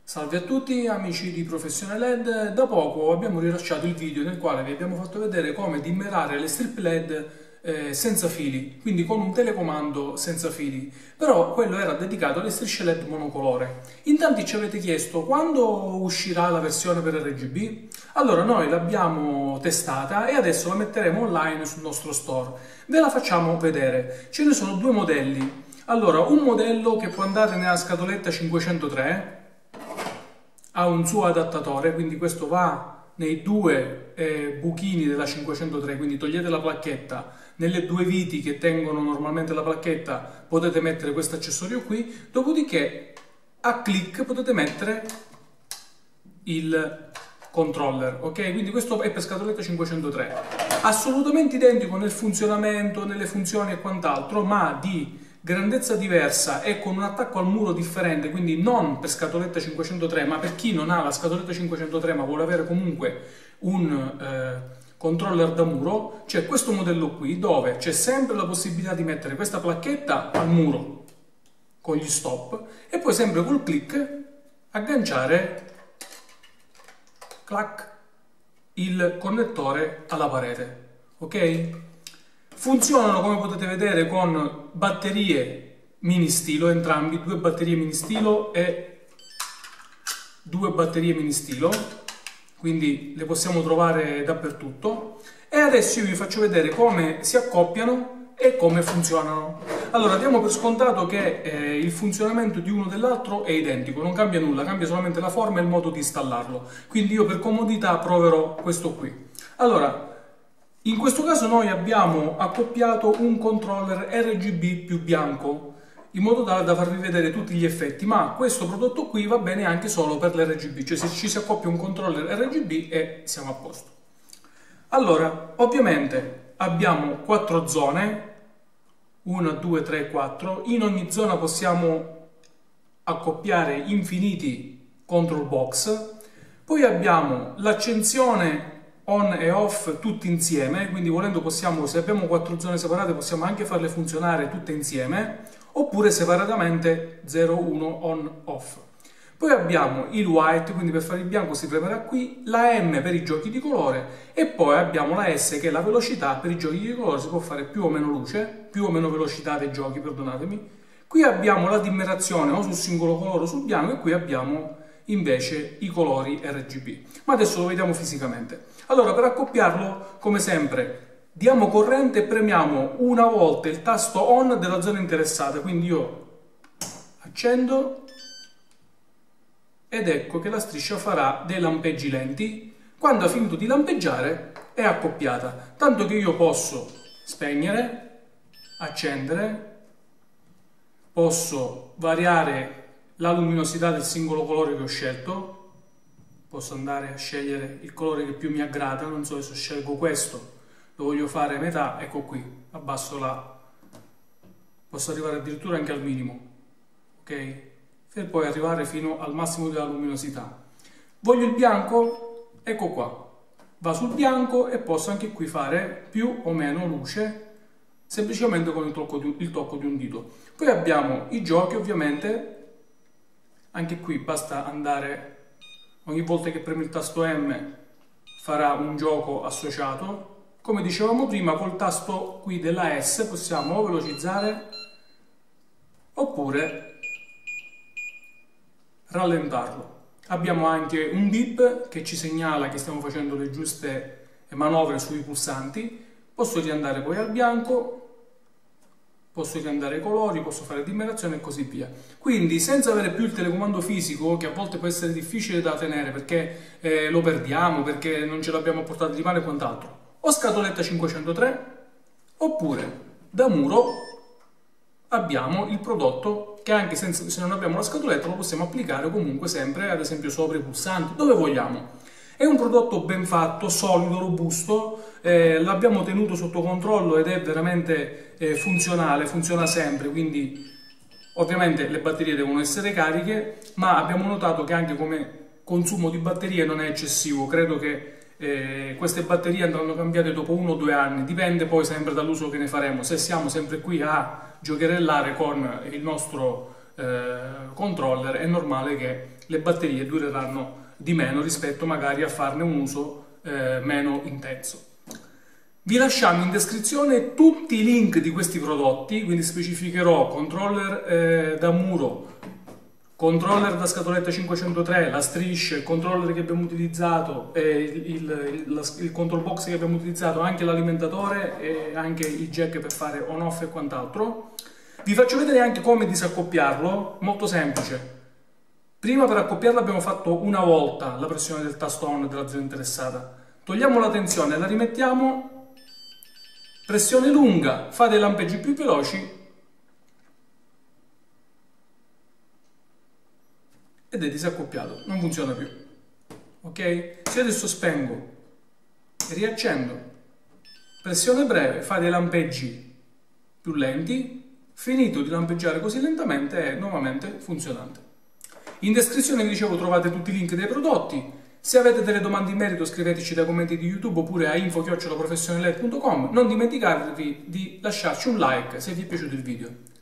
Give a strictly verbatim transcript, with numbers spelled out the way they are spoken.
Salve a tutti amici di Professione L E D, da poco abbiamo rilasciato il video nel quale vi abbiamo fatto vedere come dimmerare le strip L E D eh, senza fili, quindi con un telecomando senza fili, però quello era dedicato alle strisce L E D monocolore. In tanti ci avete chiesto quando uscirà la versione per R G B? Allora noi l'abbiamo testata e adesso la metteremo online sul nostro store. Ve la facciamo vedere. Ce ne sono due modelli. Allora, un modello che può andare nella scatoletta cinquecentotré, ha un suo adattatore, quindi questo va nei due eh, buchini della cinquecentotré, quindi togliete la placchetta, nelle due viti che tengono normalmente la placchetta potete mettere questo accessorio qui, dopodiché a clic potete mettere il controller, ok? Quindi questo è per scatoletta cinquecentotré, assolutamente identico nel funzionamento, nelle funzioni e quant'altro, ma di grandezza diversa e con un attacco al muro differente, quindi non per scatoletta cinquecentotré, ma per chi non ha la scatoletta cinquecentotré ma vuole avere comunque un eh, controller da muro, c'è questo modello qui dove c'è sempre la possibilità di mettere questa placchetta al muro con gli stop e poi sempre col clic agganciare clac, il connettore alla parete, ok? Funzionano, come potete vedere, con batterie mini stilo, entrambi, due batterie mini stilo e due batterie mini stilo, quindi le possiamo trovare dappertutto. E adesso io vi faccio vedere come si accoppiano e come funzionano. Allora, diamo per scontato che eh, il funzionamento di uno dell'altro è identico, non cambia nulla, cambia solamente la forma e il modo di installarlo. Quindi io per comodità proverò questo qui. Allora, in questo caso noi abbiamo accoppiato un controller R G B più bianco, in modo tale da farvi vedere tutti gli effetti, ma questo prodotto qui va bene anche solo per l'R G B, cioè se ci si accoppia un controller R G B e siamo a posto. Allora, ovviamente abbiamo quattro zone, uno, due, tre, quattro, in ogni zona possiamo accoppiare infiniti control box, poi abbiamo l'accensione on e off tutti insieme, quindi volendo possiamo, se abbiamo quattro zone separate, possiamo anche farle funzionare tutte insieme, oppure separatamente zero, uno, on, off. Poi abbiamo il white, quindi per fare il bianco si premerà qui, la M per i giochi di colore e poi abbiamo la S che è la velocità, per i giochi di colore si può fare più o meno luce, più o meno velocità dei giochi, perdonatemi. Qui abbiamo la dimmerazione o sul singolo colore o sul bianco e qui abbiamo invece i colori R G B. Ma adesso lo vediamo fisicamente. Allora, per accoppiarlo, come sempre, diamo corrente e premiamo una volta il tasto on della zona interessata, quindi io accendo ed ecco che la striscia farà dei lampeggi lenti. Quando ha finito di lampeggiare è accoppiata, tanto che io posso spegnere, accendere, posso variare la luminosità del singolo colore che ho scelto, posso andare a scegliere il colore che più mi aggrada, non so se scelgo questo, lo voglio fare a metà, ecco qui, abbasso la, posso arrivare addirittura anche al minimo, ok? Per poi arrivare fino al massimo della luminosità. Voglio il bianco, ecco qua, va sul bianco e posso anche qui fare più o meno luce, semplicemente con il tocco di, il tocco di un dito. Poi abbiamo i giochi, ovviamente. Anche qui basta andare, ogni volta che premo il tasto M farà un gioco associato. Come dicevamo prima, col tasto qui della S possiamo o velocizzare oppure rallentarlo. Abbiamo anche un beep che ci segnala che stiamo facendo le giuste manovre sui pulsanti. Posso riandare poi al bianco, posso riandare i colori, posso fare dimmerazione e così via. Quindi senza avere più il telecomando fisico, che a volte può essere difficile da tenere perché eh, lo perdiamo, perché non ce l'abbiamo a portata di mano e quant'altro, o scatoletta cinquecentotré, oppure da muro abbiamo il prodotto che anche senza, se non abbiamo la scatoletta lo possiamo applicare comunque sempre, ad esempio sopra i pulsanti, dove vogliamo. È un prodotto ben fatto, solido, robusto, eh, l'abbiamo tenuto sotto controllo ed è veramente eh, funzionale, funziona sempre, quindi ovviamente le batterie devono essere cariche, ma abbiamo notato che anche come consumo di batterie non è eccessivo, credo che eh, queste batterie andranno cambiate dopo uno o due anni, dipende poi sempre dall'uso che ne faremo, se siamo sempre qui a giocherellare con il nostro eh, controller è normale che le batterie dureranno di meno rispetto magari a farne un uso eh, meno intenso. Vi lasciamo in descrizione tutti i link di questi prodotti, quindi specificherò controller eh, da muro, controller da scatoletta cinquecentotré, la striscia, il controller che abbiamo utilizzato, eh, il, il, il, il control box che abbiamo utilizzato, anche l'alimentatore e anche i jack per fare on off e quant'altro. Vi faccio vedere anche come disaccoppiarlo, molto semplice. Prima per accoppiarlo abbiamo fatto una volta la pressione del tasto on della zona interessata. Togliamo la tensione, la rimettiamo, pressione lunga, fa dei lampeggi più veloci ed è disaccoppiato, non funziona più. Ok? Se adesso spengo e riaccendo, pressione breve, fa dei lampeggi più lenti, finito di lampeggiare così lentamente è nuovamente funzionante. In descrizione vi dicevo trovate tutti i link dei prodotti. Se avete delle domande in merito scriveteci dai commenti di YouTube oppure a info chiocciola professioneled punto com. Non dimenticatevi di lasciarci un like se vi è piaciuto il video.